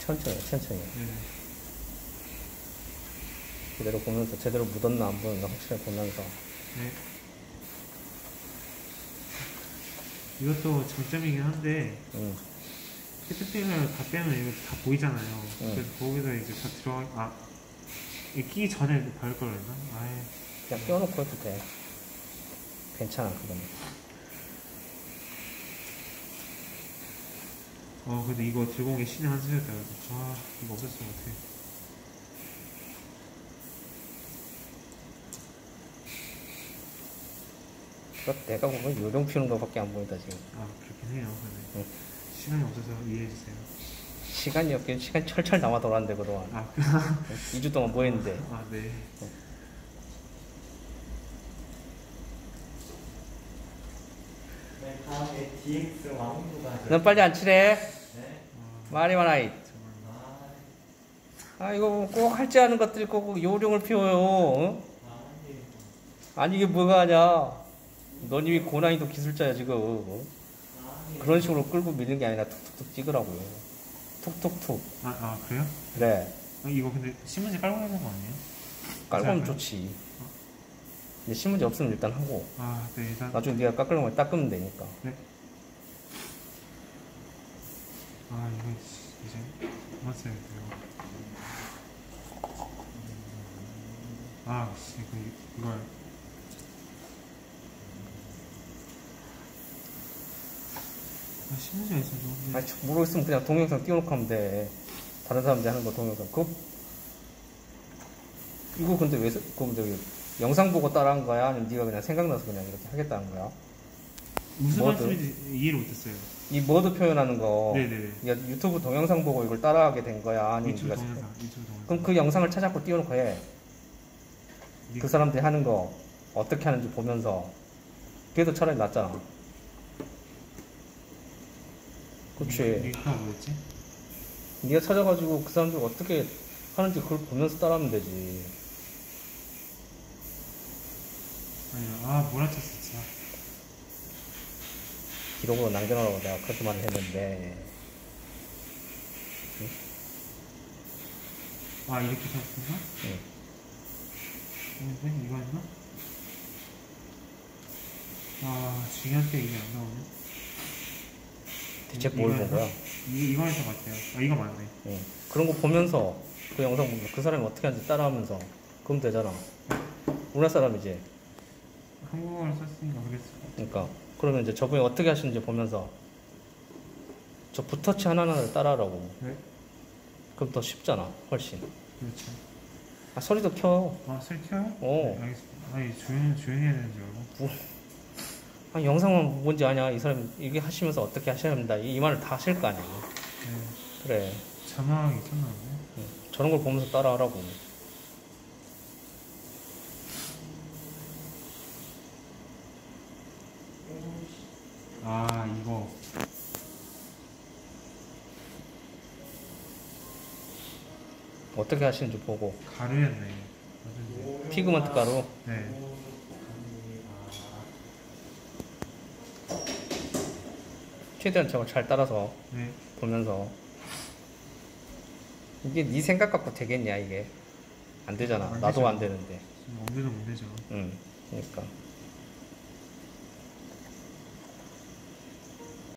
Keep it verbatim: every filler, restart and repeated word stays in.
천천히 천천히 네. 그대로 보면서 제대로 묻었나 안 묻었나 확실히 보면서. 네. 이것도 장점이긴 한데 응. 히트핀을 다 빼면 이거 다 보이잖아요. 응. 그래서 거기서 이제 다 들어가. 아, 이 끼기 전에 바를 걸 그랬나? 아예. 그냥 끼워놓고 해도 돼. 괜찮아 그거는. 어 근데 이거 들고 온 게 신의 한 수였다. 그래서 아 이거 없었으면 어떡해. 그거 내가 보면 요령 피우는 거밖에 안 보인다 지금. 아 그렇긴 해요. 근데 응. 시간이 없어서 이해해주세요. 시간이 없긴 시간 철철 남아 돌았는데 그동안. 아, 이 주 동안 뭐 했는데. 아 네. 네, 다음에 디엑스 왕부가. 넌 빨리 안 칠해. 네. 말이 많아. 아, 아 이거 꼭 할지 않은 것들이 꼭 요령을 피워요. 어? 아, 아니 이게 뭐가 하냐. 넌 이미 고난이도 기술자야 지금. 어? 아, 그런 식으로 끌고 미는 게 아니라 툭툭툭 찍으라고요. 툭툭툭. 아, 아 그래요? 그래. 아, 이거 근데 신문지 깔고 있는 거 아니에요? 깔고 하면 괜찮아요? 좋지. 근데 신문지 없으면 일단 하고. 아, 네 일단. 나중에 네가 깎으려면 닦으면 되니까. 네. 아 이거 이제 그만 써야 돼요. 아, 씨, 이거 이걸. 아, 신문지가 있으면 좋은데. 아니 모르겠으면 그냥 동영상 띄워놓고 하면 돼. 다른 사람들이 하는 거 동영상. 그거 이거 근데 왜 그럼 저기 영상 보고 따라한 거야? 아니면 네가 그냥 생각나서 그냥 이렇게 하겠다는 거야? 무슨 뭐든. 말씀인지 이해를 못했어요. 이 워드 표현하는 거. 네네네. 네가 유튜브 동영상 보고 이걸 따라하게 된 거야? 아니면 유튜브 네가 동영상, 유튜브 동영상. 그럼 그 영상을 찾아갖고 띄워놓고 해. 그 사람들이 하는 거 어떻게 하는지 보면서. 그게 더 차라리 낫잖아. 그치. 링크가 뭐였지? 네가 찾아가지고 그 사람들 어떻게 하는지 그걸 보면서 따라하면 되지. 아니, 아, 몰아쳤어, 진짜. 기록으로 남겨놓으라고 내가 그렇게 말을 했는데. 아, 이렇게 쳤구나? 응. 근데 이거 했나? 아, 중요한 때 이게 안 나오네. 대체 이- 뭘 이거 본 거야? 했나? 이, 이거 했던 것 같아요. 아, 이거 맞네. 응. 그런 거 보면서 그 영상 보면 그 사람이 어떻게 하는지 따라하면서 그럼 되잖아. 우리나라 사람이지. 한국어를 썼으니까 그랬을 것 같아요. 그러니까 그러면 이제 저분이 어떻게 하시는지 보면서 저 붓터치 하나하나를 따라하라고. 네? 그럼 더 쉽잖아. 훨씬. 그렇죠. 아 소리도 켜. 아, 소리 켜요? 어. 네, 알겠습니다. 아니, 조용히, 조용히 해야 되는 줄 알고. 아 영상만 뭔지 아냐. 이 사람이 이게 하시면서 어떻게 하셔야 합니다. 이, 이 말을 다 하실 거 아니야. 네. 그래. 자막이 있었나 보네. 응. 저런 걸 보면서 따라하라고. 아, 이거. 어떻게 하시는지 보고. 가루였네. 맞은데. 피그먼트 가루. 네. 최대한 저걸 잘 따라서 네. 보면서. 이게 네 생각 갖고 되겠냐 이게. 안 되잖아. 안 나도 되죠. 안 되는데. 지금 엄대도 못 되죠. 응. 그러니까.